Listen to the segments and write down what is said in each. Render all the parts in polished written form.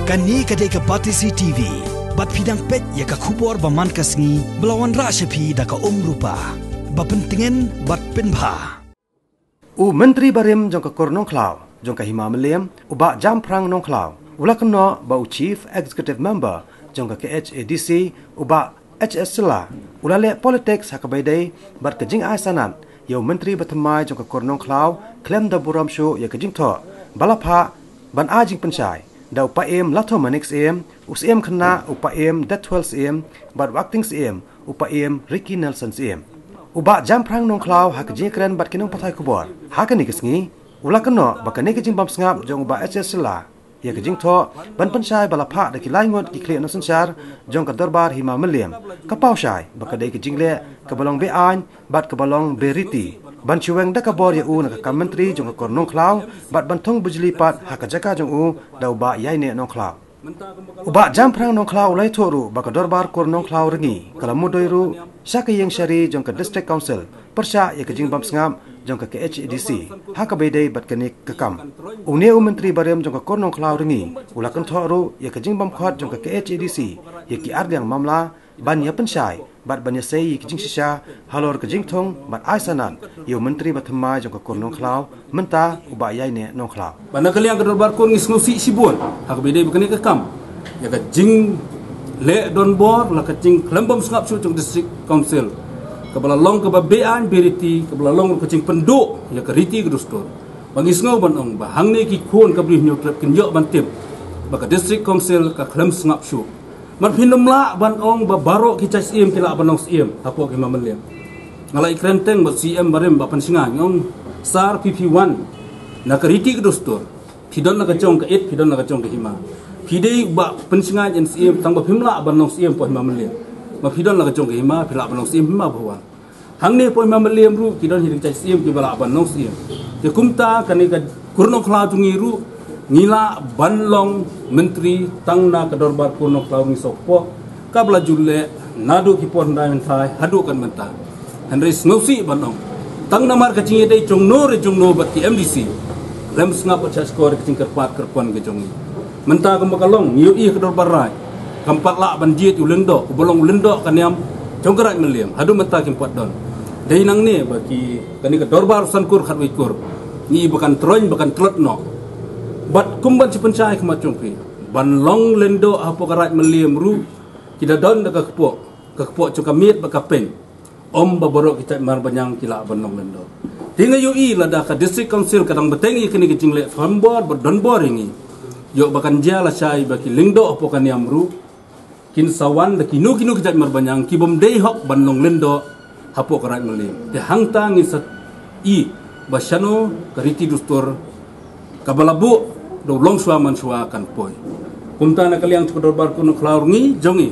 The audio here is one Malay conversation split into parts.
Kani kadai ke Patisi TV. Bat pidang pet ya ka kubor baman kasngi belawan ra syapi da ka rupa. Bapentingan bat penbha. Menteri Barim jong ka Kornong Klau, jong ka Hima Meliam, ubak jam prang nong Klau. Ulakno ba Chief Executive Member jong ka KHADC ubak HS Sela. Ulale politics hakabaidai bat kejing aisanan. Yo Menteri Batamai jong ka Kornong Klau, klem da buram shu ya kejing tho. Balapha ban ajing pensai. Da upaim lato manix usiem kena upaim Detwells bat wakting upaim Ricky Nelson uba jam prang nong Klau hakji keren bat kinong patai kubor hakani kesngi ulakno bakane kejing bam sngap jong uba HS Sela ya kejing tho ban pensai balapha da kilai ngot ki kle no sanchar jong ka darbar Hima Meliam kapau shai bakade kejing le kabalong be an bat kabalong beriti ban chuweng da kabor ya u na ka menteri jong ka Kornong Klau bat bantong bujli pat hakajaka jong u da uba yai ne nong Klau uba jam prang nong Klau lai thoru ba ka darbar Kornong Klau rengi kalamudoi ru sakayeng shari jong ka district council persha ya kejing bam sngam jong ka KHADC hakabedai bat kanik kakam ungni menteri Barim jong ka Kornong Klau rengi ulakan thoru ya kejing bam khot jong ka KHADC ya ki ardiang mamla ban ya pensai bat ban ya sei kejing sisa halor kejing thong bat aisanan yo menteri Batamai jong ka Kornong Klau menta uba yai ne nong Klau bana kaliang ka darbar kon ngisngosi sibon hakabedai bakani kakam ya kejing le don bor la kejing klembom sngap su jong district council kabalalong ka babean beriti kabalalong kejing penduk ya keriti kedustor bangisngau ban ong bahang ne ki khon ka bri nyu trap kinyo ban tip baka district council ka klem sngap su man pinumla ban ong babaro ki chas kila banong hapo ki mamaliam ngalai krenteng ba CM Barim ba pansinga ngong sar PP1 na keriti kedustor pidon na ka chong ka 8 pidon na ka chong ka Hima pidei ba pansinga CM tang ba pimla banong po mamaliam ma pidon la ka chong ka Hima pila banong Hima bhawan hangne po mamaliam ru pidon hiring chas ki bala banong ke kumta kani ka Kornong Klau jungi ru ngila banlong menteri tangna kadorbar Kornong Klau ni sopo kabla jule nadu ki pon dai mentai hadu kan menta henry snowsi banong tangna mar ka chinge dai jongno bat ki MDC lem snap cha skor ki tingkat pat kerpon ke jongi menta ka makalong ngiu i kadorbar rai kampat la banjit ulendo bolong ulendo kaniam jonggerat meliam hadu menta ki pat don dai nang ne baki kani kadorbar sankur khatwi kur ni bukan troin bukan tlotno bat kumban si pencai kemacung pi ban long lendo apa karat meliam ru kita don da kepo cuka miet ba kapen om baborok kita mar banyang kila ban long lendo tinga UI lada ka district council kadang betengi kini kecing le fambor badon bor ini yo bakan jala sai baki lingdo apa kan yam ru kin sawan da kinu kita mar banyang kibom dei hok ban long lendo hapo karat meliam te hangta ngisat I basano kariti dustor kabalabu do long suaman suakan poi kumta na kaliang cukadorbar Kornong Klau ngi jongi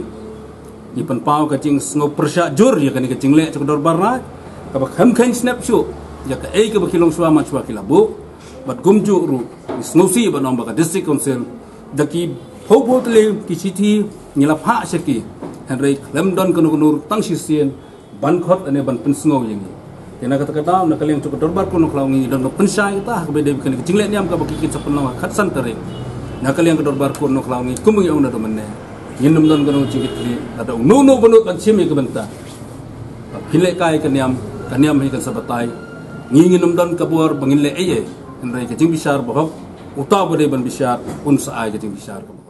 ni penpau kacing sngo persya jur ya kani kacing le cukadorbar ra kabak ham kan snap shu ya ka ei ka bakilong suaman suak kilabu bat gumju ru sngosi banom baka district council daki hobotle ki city ngilap ha seki henry lemdon kunur tang sisien ban khot ane ban pensngo yengi kena kata-kata nak kalian cukup dorbar Kornong Klau ngi dan pensai kita beda bukan kecinglet niam ka baki kita penawa khat santering nak kalian ke dorbar Kornong Klau ngi kumung yang do menne yinum don gono cingit li ada no bonut kan simi ke benta hile kai kaniam hi kan sabatai ngi nginum don kabur bangin le eye henrai kecing bisar bahok uta bode ban bisar un saai kecing bisar